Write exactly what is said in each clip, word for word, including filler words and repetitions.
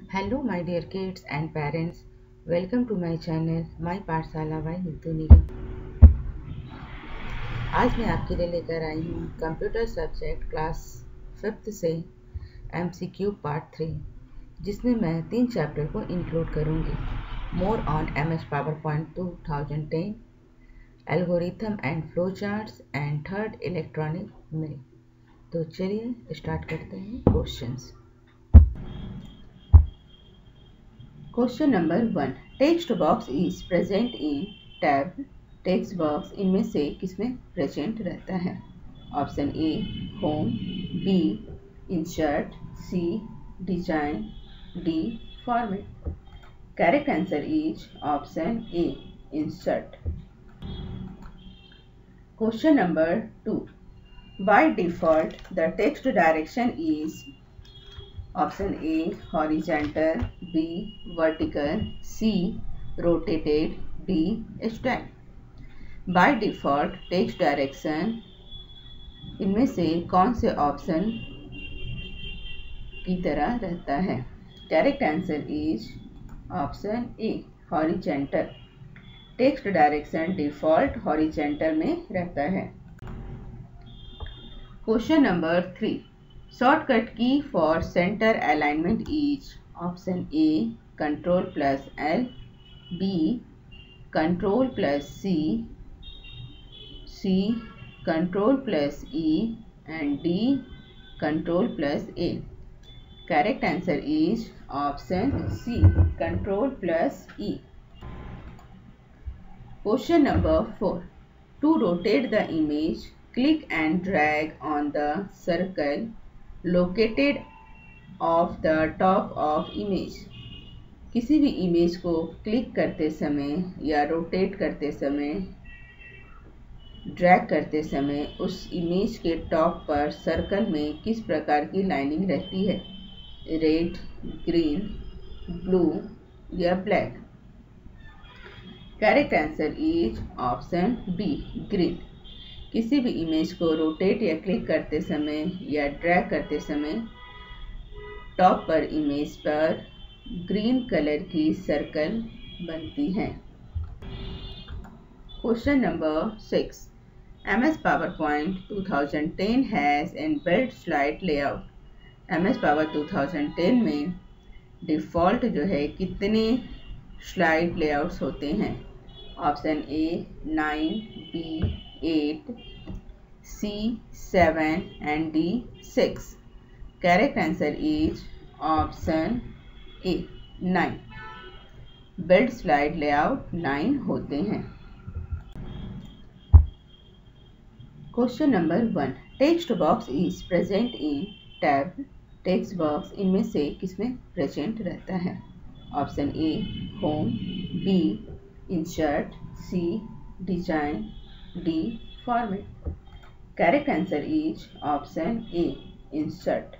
Hello my dear kids and parents, welcome to my channel My पाठशाला by Neetu निगम। आज मैं आपके लिए लेकर आई हूँ कंप्यूटर सब्जेक्ट क्लास फिफ्थ से एमसीक्यू पार्ट थ्री, जिसमें मैं तीन चैप्टर को इंक्लूड करूँगी। More on M S power point two thousand ten, algorithm and flow charts and third electronic mail. तो चलिए स्टार्ट करते हैं questions. Question number one, text box is present in tab. Text box इनमें से किसमें present रहता है? Option A home, B insert, C design, D format. Correct answer is option A insert. Question number two, by default the text direction is option A horizontal, B vertical, C rotated, D stand. By default text direction इनमें से कौन से option की तरह रहता है? Correct answer is option A horizontal. Text direction default horizontal में रहता है। Question number three, shortcut key for centre alignment is option A control plus L, B control plus C, C control plus E and D control plus A. Correct answer is option C control plus E. Question number four, to rotate the image click and drag on the circle located off the top of image। किसी भी image को click करते समय या rotate करते समय, drag करते समय उस इमेज के टॉप पर सर्कल में किस प्रकार की लाइनिंग रहती है? रेड, ग्रीन, ब्लू या black. Correct answer is option B green. किसी भी इमेज को रोटेट या क्लिक करते समय या ड्रैग करते समय टॉप पर इमेज पर ग्रीन कलर की सर्कल बनती है। Question number six, M S power point two thousand ten has inbuilt slide layout. M S power two thousand ten में डिफ़ॉल्ट जो है कितने स्लाइड लेआउट्स होते हैं? Option A nine, B eight, C seven and D six. Correct answer is option A nine. Build slide layout nine होते हैं। Question number one, text box is present in tab. Text box इनमें से किसमें present रहता है? Option A home, B insert, C design, D format. Correct answer is option A insert.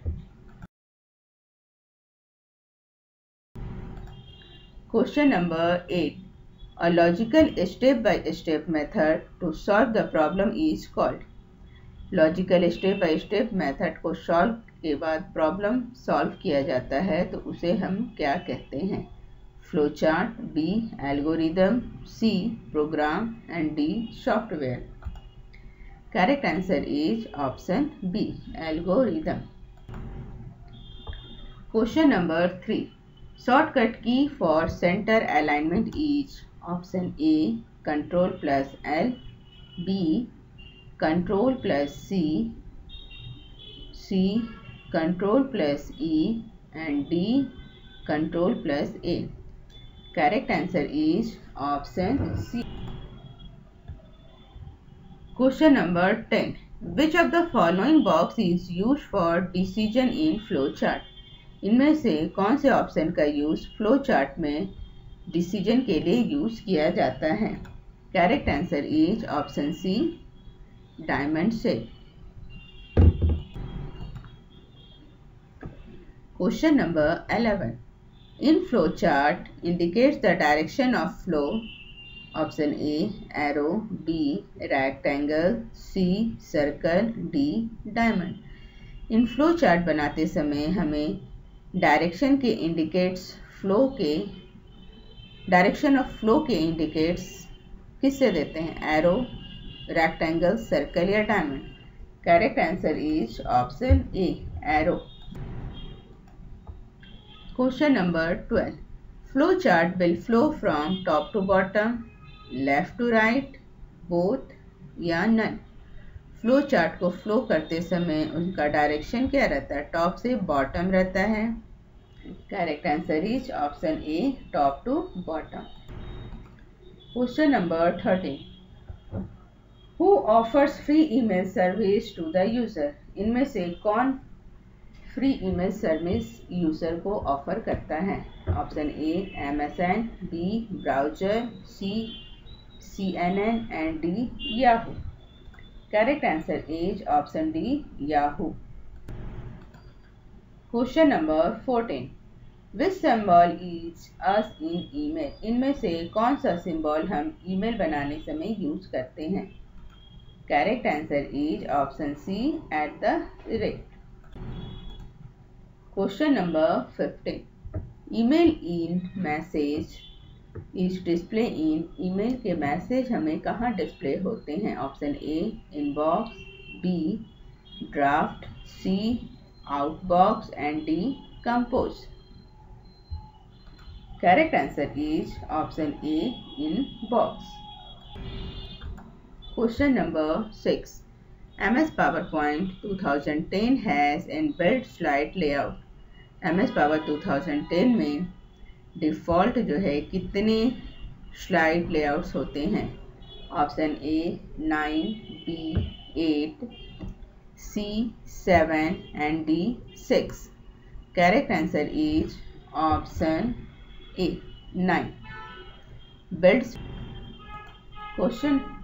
Question number eight, a logical step by step method to solve the problem is called. Logical step by step method को solve के बाद problem solve किया जाता है तो उसे हम क्या कहते हैं? Flow chart, B algorithm, C program and D software. Correct answer is option B algorithm. Question number three, shortcut key for centre alignment is option A control plus L, B control plus C, C control plus E and D control plus A. Correct answer is option C. Question number ten, which of the following box is use for decision in flow chart. इनमें से कौन से option का use flow chart में decision के लिए use किया जाता है? Correct answer is option C diamond shape. Question number eleven, in flow chart indicates the direction of flow. Option A arrow, B rectangle, C circle, D diamond. इन flow chart बनाते समय हमें direction के indicates flow के direction of flow के indicates किससे देते हैं? एरो, रेक्टेंगल, सर्कल या diamond? Correct answer is option A, arrow. Question number twelve, flow chart will flow from top to bottom, left to right, both या none? Flow chart को flow करते समय उनका डायरेक्शन क्या रहता है? टॉप से बॉटम रहता है। Correct answer is option A, top to bottom. Question number thirteen, who offers free email service to the user? इनमें से कौन फ्री ईमेल सर्विस यूजर को ऑफर करता है? Option A, MSN, B, browser, C, CNN and D, Yahoo? Correct answer is option D, Yahoo. Question number fourteen, which symbol is used in email? इनमें से कौन सा सिंबल हम email बनाने समय यूज करते हैं? Correct answer is option C, at the rate. Question number fifteen, email in message is display in? Email के मैसेज हमें कहाँ डिस्प्ले होते हैं? Option A, inbox, B, draft, C, outbox and D, compose? Correct answer is option A, inbox. Question number six, M S PowerPoint twenty ten has inbuilt slide layout. M S Power twenty ten में default जो है कितने slide layouts होते हैं? Option A, nine, B, eight, C, seven and D, six? Correct answer is option A, nine. Builds. Question